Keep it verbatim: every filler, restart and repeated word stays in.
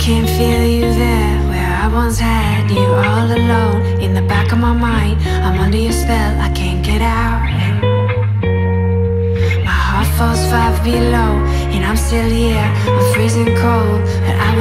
can feel you there, where I once had you all alone. In the back of my mind, I'm under your spell, I can't get out. My heart falls five below, and I'm still here, I'm freezing cold, but I